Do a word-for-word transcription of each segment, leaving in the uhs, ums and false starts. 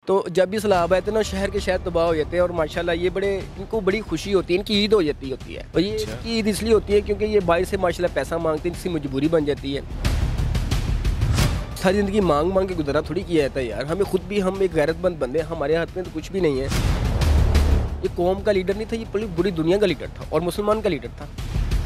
तो जब भी सैलाब आए थे ना शहर के शहर तबाह हो जाते हैं और माशाल्लाह ये बड़े इनको बड़ी खुशी होती है, इनकी ईद हो जाती होती है। और ये अच्छा। इनकी ईद इसलिए होती है क्योंकि ये बाहर से माशाल्लाह पैसा मांगते हैं, जिसकी मजबूरी बन जाती है। सारी ज़िंदगी मांग मांग के गुजारा थोड़ी किया जाता है यार, हमें खुद भी, हम एक गैरतमंद बंदे, हमारे हाथ में तो कुछ भी नहीं है। ये कौम का लीडर नहीं था, ये पूरी बुरी दुनिया का लीडर था और मुसलमान का लीडर था।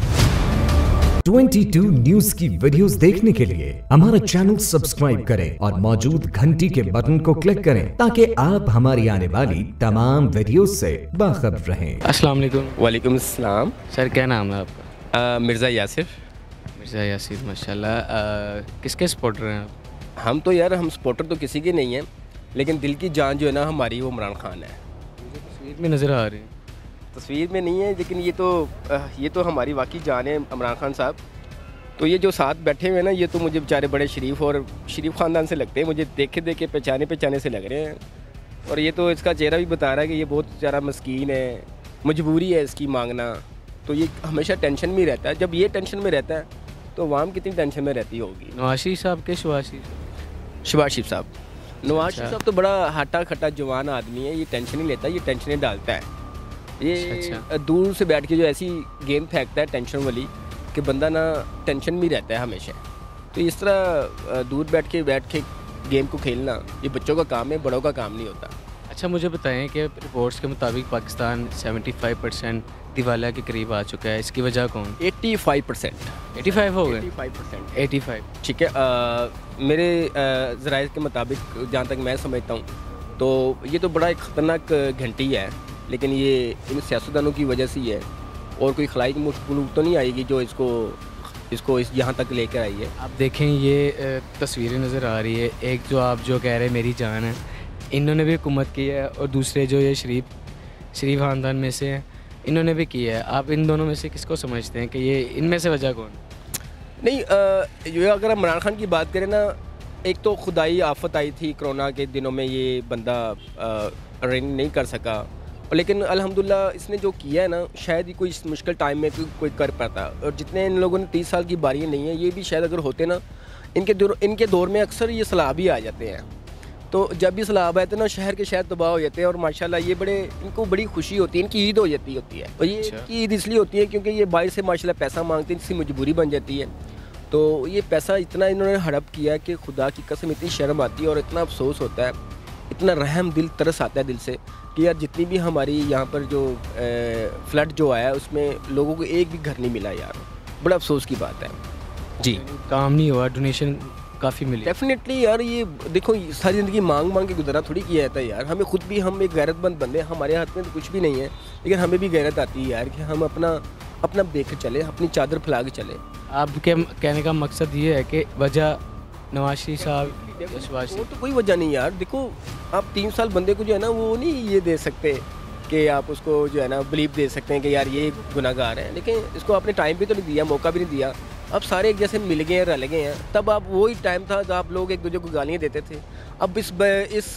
बाईस न्यूज की वीडियोस देखने के लिए हमारा चैनल सब्सक्राइब करें और मौजूद घंटी के बटन को क्लिक करें ताकि आप हमारी आने वाली तमाम वीडियोस से बाखबर रहें। अस्सलाम वालेकुम। वालेकुम अस्सलाम। सर क्या नाम है आपका? आ, मिर्ज़ा यासिर। मिर्ज़ा यासिर, माशाल्लाह। आ, किसके सपोर्टर हैं आप? हम तो यार हम सपोर्टर तो किसी के नहीं हैं, लेकिन दिल की जान जो है ना हमारी वो इमरान खान है। मुझे तस्वीर में नज़र आ रही है। तस्वीर में नहीं है, लेकिन ये तो ये तो हमारी वाकई जान है इमरान खान साहब। तो ये जो साथ बैठे हुए हैं ना, ये तो मुझे बेचारे बड़े शरीफ और शरीफ ख़ानदान से लगते हैं, मुझे देखे देखे पहचाने पहचाने से लग रहे हैं। और ये तो इसका चेहरा भी बता रहा है कि ये बहुत ज़्यादा मस्कीन है, मजबूरी है इसकी मांगना। तो ये हमेशा टेंशन में ही रहता है। जब ये टेंशन में रहता है तो अवाम कितनी टेंशन में रहती होगी। नवाज शरीफ साहब के शहबाज शहबाज शरीफ साहब नवाज शरीफ साहब तो बड़ा हटा खटा जवान आदमी है, ये टेंशन नहीं लेता, ये टेंशनें डालता है। ये अच्छा। दूर से बैठ के जो ऐसी गेंद फेंकता है टेंशन वाली कि बंदा ना टेंशन में रहता है हमेशा। तो इस तरह दूर बैठ के बैठ के गेम को खेलना ये बच्चों का काम है, बड़ों का काम नहीं होता। अच्छा, मुझे बताएं कि रिपोर्ट्स के मुताबिक पाकिस्तान पचहत्तर परसेंट दिवालिया के करीब आ चुका है, इसकी वजह कौन? पचासी परसेंट पचासी हो गए? पचासी परसेंट पचासी। ठीक है। आ, मेरे ज़राए के मुताबिक जहाँ तक मैं समझता हूँ तो ये तो बड़ा एक ख़तरनाक घंटी है, लेकिन ये इन सियासतदानों की वजह से ही है और कोई खलाई मुल्क तो नहीं आएगी जो इसको इसको इस यहाँ तक लेकर आई है। आप देखें ये तस्वीरें नज़र आ रही है, एक जो आप जो कह रहे हैं मेरी जान है, इन्होंने भी हुकूमत की है, और दूसरे जो ये शरीफ शरीफ ख़ानदान में से हैं इन्होंने भी की है। आप इन दोनों में से किसको समझते हैं कि ये इनमें से वजह कौन? नहीं, ये अगर हम इमरान खान की बात करें ना, एक तो खुदाई आफत आई थी कोरोना के दिनों में, ये बंदा रन नहीं कर सका, लेकिन अल्हम्दुलिल्लाह इसने जो किया है ना, शायद ही कोई इस मुश्किल टाइम में कोई, कोई कर पाता। और जितने इन लोगों ने तीस साल की बारी नहीं है, ये भी शायद अगर होते ना, इनके दौर इनके दौर में अक्सर ये सैलाब ही आ जाते हैं। तो जब भी सैलाब आए थे ना शहर के शहर तबाह हो जाते हैं और माशाल्लाह ये बड़े इनको बड़ी खुशी होती है, इनकी ईद हो जाती होती है। और ये अच्छा। इनकी ईद इसलिए होती है क्योंकि ये बाहर से माशाल्लाह पैसा मांगते हैं, जिसकी मजबूरी बन जाती है। तो ये पैसा इतना इन्होंने हड़प किया है कि खुदा की कसम इतनी शर्म आती है और इतना अफसोस होता है, इतना रहम दिल तरस आता है दिल से कि यार जितनी भी हमारी यहाँ पर जो फ्लड जो आया उसमें लोगों को एक भी घर नहीं मिला यार, बड़ा अफसोस की बात है जी। काम नहीं हुआ, डोनेशन काफ़ी मिली। डेफिनेटली यार, ये देखो सारी ज़िंदगी मांग मांग के गुजारा थोड़ी किया जाता है यार, हमें खुद भी, हम एक गैरतमंद बंदे, हमारे हाथ में तो कुछ भी नहीं है, लेकिन हमें भी गैरत आती है यार कि हम अपना अपना देख चले, अपनी चादर फैला के चले। आपके कहने का मकसद ये है कि वजह नवाज शरीफ साहब, शहबाज वो शरीफ? तो कोई वजह नहीं यार। देखो आप तीन साल बंदे को जो है ना वो नहीं ये दे सकते कि आप उसको जो है ना बिलीव दे सकते हैं कि यार ये गुनाहगार है, लेकिन इसको आपने टाइम भी तो नहीं दिया, मौका भी नहीं दिया। अब सारे एक जैसे मिल गए हैं, रल गए हैं। तब आप वही टाइम था जब आप लोग एक दूसरे को गालियाँ देते थे। अब इस ब, इस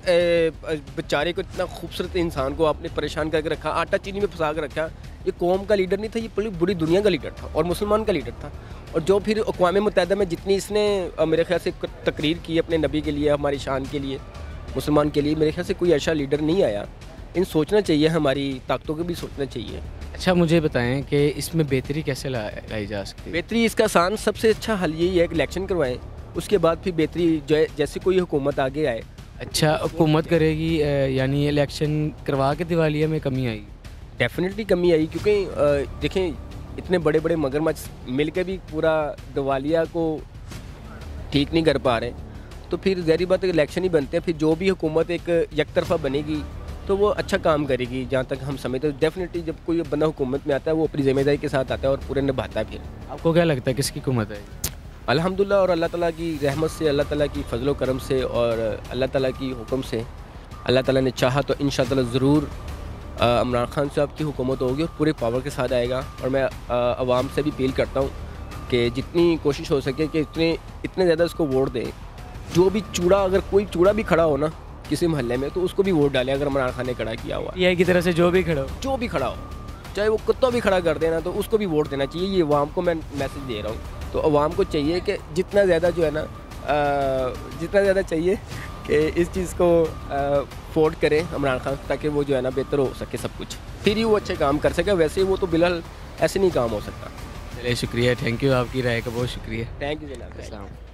बेचारे को, इतना खूबसूरत इंसान को आपने परेशान करके रखा, आटा चीनी में फंसा कर रखा। ये कौम का लीडर नहीं था, ये पूरी बुरी दुनिया का लीडर था और मुसलमान का लीडर था। और जो फिर अक़वाम मुत्तहिदा में जितनी इसने मेरे ख्याल से तकरीर की अपने नबी के लिए, हमारी शान के लिए, मुसलमान के लिए, मेरे ख्याल से कोई ऐसा लीडर नहीं आया। इन सोचना चाहिए, हमारी ताकतों को भी सोचना चाहिए। अच्छा, मुझे बताएं कि इसमें बेहतरी कैसे ला, लाई जा सकती है? बेहतरी इसका आसान सबसे अच्छा हल यही है कि इलेक्शन करवाएं, उसके बाद फिर बेहतरी जो जैसे कोई हुकूमत आगे आए। अच्छा, हुकूमत करेगी यानी इलेक्शन करवा के दिवालिया में कमी आएगी? डेफिनेटली कमी आई, क्योंकि देखें इतने बड़े बड़े मगरमच्छ मिल के भी पूरा दिवालिया को ठीक नहीं कर पा रहे, तो फिर ज़ाहिर बात है इलेक्शन ही बनते हैं। फिर जो भी हुकूमत एक यकतरफा बनेगी तो वो अच्छा काम करेगी, जहाँ तक हम समझते हैं। डेफिनेटली जब कोई बंदा हुकूमत में आता है वो अपनी ज़िम्मेदारी के साथ आता है और पूरे निभाता है। फिर आपको आपको क्या लगता है किसकी हुकूमत है? अल्हम्दुलिल्लाह और अल्लाह ताला की रहमत से, अल्लाह ताला की फजल व करम से और अल्लाह ताला की हुक्म से, अल्लाह ताला ने चाहा तो इंशाअल्लाह ज़रूर इमरान खान साहब की हुकूमत होगी और पूरे पावर के साथ आएगा। और मैं आवाम से भी अपील करता हूँ कि जितनी कोशिश हो सके कि इतने इतने ज़्यादा इसको वोट दें। जो भी चूड़ा, अगर कोई चूड़ा भी खड़ा हो ना किसी मोहल्ले में, तो उसको भी वोट डालें अगर इमरान खान ने खड़ा किया हुआ। पीआई की तरफ से जो भी खड़ा हो, जो भी खड़ा हो, चाहे वो कुत्ता भी खड़ा कर देना, तो उसको भी वोट देना चाहिए। ये अवाम को मैं मैसेज दे रहा हूँ। तो अवाम को चाहिए कि जितना ज़्यादा जो है ना, जितना ज़्यादा चाहिए कि इस चीज़ को अफोर्ड करें इमरान खान, ताकि वो जो है ना बेहतर हो सके सब कुछ, फिर ही वो अच्छे काम कर सके। वैसे वो तो बिल्कुल ऐसे नहीं काम हो सकता। चलिए शुक्रिया, थैंक यू, आपकी राय का बहुत शुक्रिया। थैंक यू जनाब। अस्सलाम।